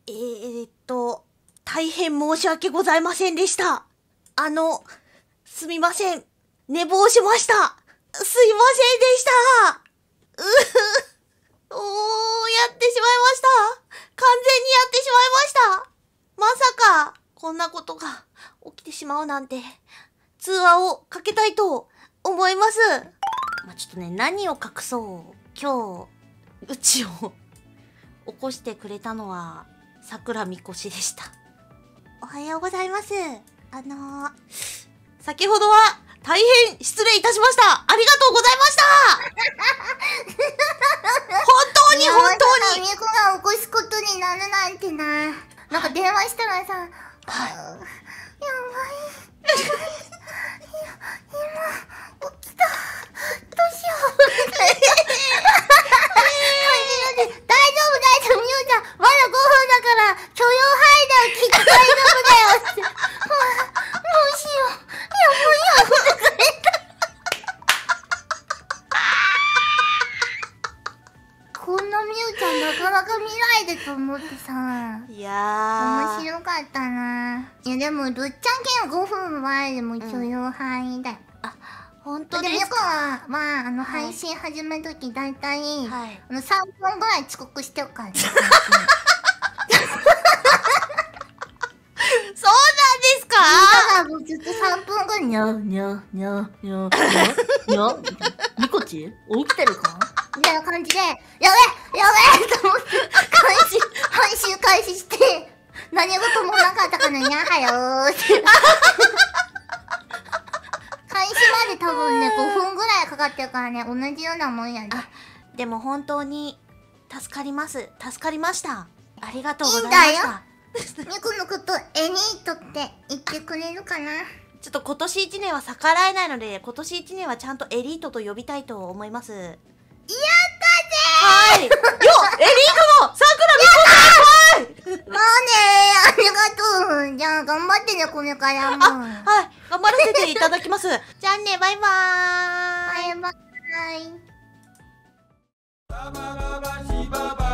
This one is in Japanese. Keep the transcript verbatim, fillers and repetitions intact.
えーっと、大変申し訳ございませんでした。あの、すみません。寝坊しました。すいませんでした。うふ、おー、やってしまいました。完全にやってしまいました。まさか、こんなことが起きてしまうなんて、通話をかけたいと思います。まあ、ちょっとね、何を隠そう。今日、うちを起こしてくれたのは、桜みこしでした。おはようございます。あのー、先ほどは大変失礼いたしました。ありがとうございました。本当に本当に。 みこが起こすことになるなんてな。なんか電話したらさ、はい、やばい。やばい。今、起きた。どうしよう。大丈夫、大丈夫、みゆちゃん。まだごふんだから、許容範囲ではきっと大丈夫だよって。どうしよう。やばいやばい。こんなみゆちゃんなかなか見ないでと思ってさ。 いやー。面白かったな。いやでも、どっちゃんけんごふんまえでも許容範囲だよ。 うん、あ、本当ですか。 でもよくは、まあ、あの、配信始めるとき、だいたい、 はい、 あの、さんぷんぐらい遅刻してるからね。 そうなんですか？ だからもうずっとさんぷんぐらい、にゃーにゃーにゃーにゃーにゃーみたいな。ニコチ起きてるかみたいな感じで、やべやべと思って、開始、配信開始して、何事もなかったからにゃーはよーって。開始まで多分ね、ごふんぐらいかかってるからね、同じようなもんやで。 あ、でも本当に、助かります。助かりました。ありがとうございました。いいんだよ。 ニコのこと、エニートって言ってくれるかな？ ちょっと今年一年は逆らえないので、今年一年はちゃんとエリートと呼びたいと思います。やったぜー。はい。よっ、エリートのさくらみこ先輩。 まあねー、ありがとう。じゃあ頑張ってね、これからも。 あ、はい。頑張らせていただきます。じゃあね、バイバーイ。 バイバーイ。